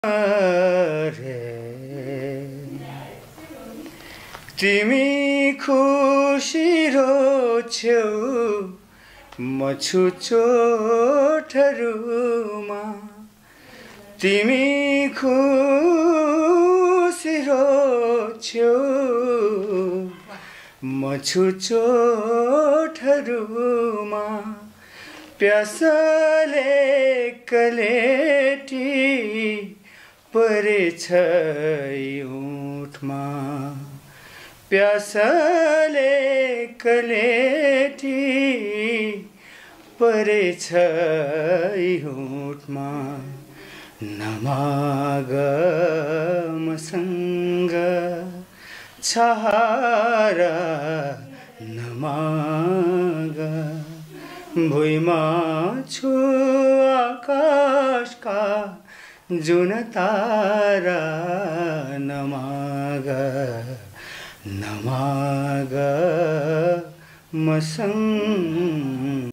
रे तिमी खुसी रोछ्यौ म छु चोटहरुमा तिमी खुसी रोछ्यौ म छु चोटहरुमा प्यासले कलेटी परेछ ओठमा प्यासले कलेटी परेछ ओठमा नमाग मसँग छहारा नमाग भुइँमा छु आकाशका जुन तारा नमाग नमाग मसँग